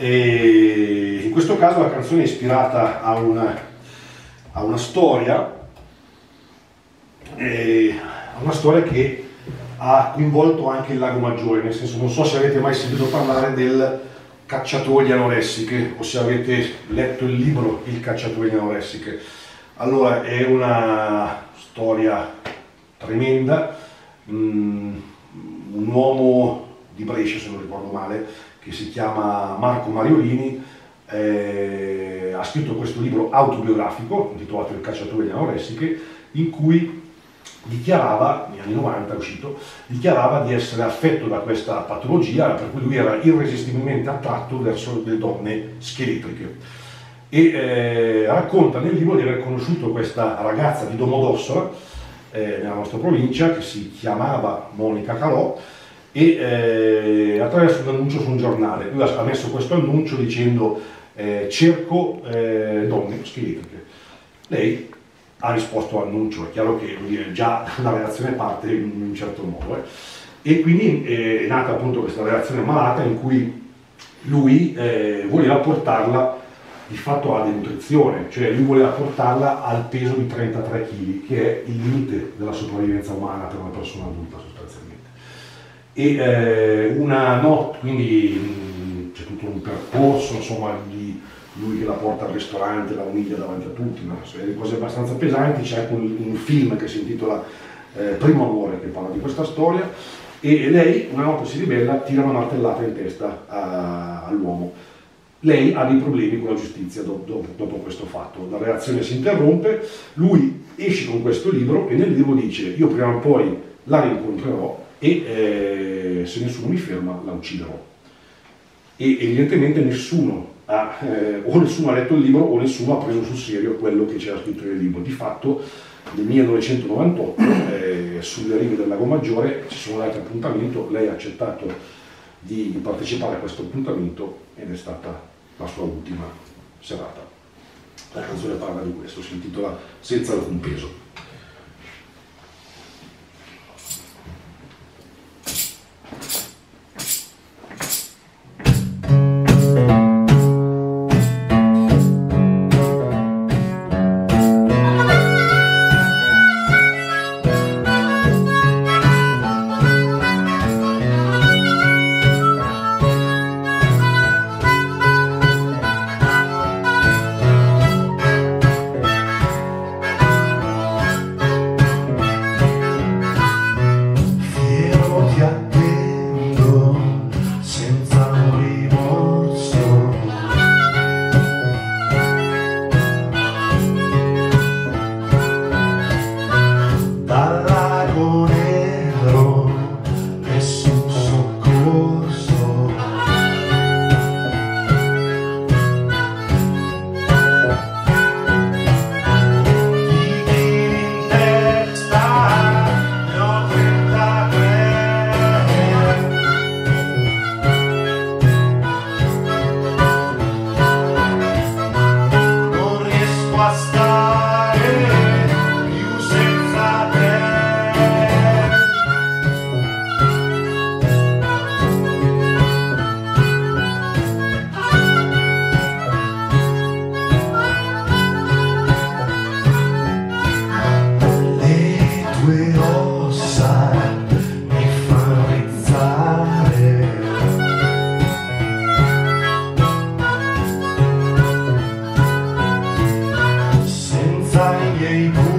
E in questo caso la canzone è ispirata a una storia, che ha coinvolto anche il Lago Maggiore, nel senso, non so se avete mai sentito parlare del cacciatore di anoressiche o se avete letto il libro Il cacciatore di anoressiche. Allora, è una storia tremenda. Un uomo di Brescia, se non ricordo male, che si chiama Marco Mariolini, ha scritto questo libro autobiografico intitolato Il cacciatore di anoressiche, in cui dichiarava, negli anni 90 è uscito, dichiarava di essere affetto da questa patologia, per cui lui era irresistibilmente attratto verso le donne scheletriche. E racconta nel libro di aver conosciuto questa ragazza di Domodossola, nella nostra provincia, che si chiamava Monica Calò, e attraverso un annuncio su un giornale. Lui ha messo questo annuncio dicendo cerco donne scheletriche. Lei ha risposto all'annuncio, è chiaro che già la reazione parte in un certo modo, e quindi è nata appunto questa reazione malata in cui lui voleva portarla di fatto alla denutrizione, cioè lui voleva portarla al peso di 33 kg, che è il limite della sopravvivenza umana per una persona adulta sostanzialmente. E una notte, quindi c'è tutto un percorso, insomma, di lui che la porta al ristorante, la umilia davanti a tutti, no? Cose abbastanza pesanti. C'è anche un film che si intitola Primo Amore, che parla di questa storia, e lei una notte si ribella, tira una martellata in testa all'uomo. Lei ha dei problemi con la giustizia dopo questo fatto, la reazione si interrompe, lui esce con questo libro e nel libro dice: io prima o poi la rincontrerò e se nessuno mi ferma la ucciderò. E evidentemente nessuno ha letto il libro o nessuno ha preso sul serio quello che c'era scritto nel libro. Di fatto nel 1998 sulle rive del Lago Maggiore ci sono dati appuntamento, lei ha accettato di partecipare a questo appuntamento ed è stata la sua ultima serata. La canzone parla di questo, si intitola Senza alcun peso. Senza i miei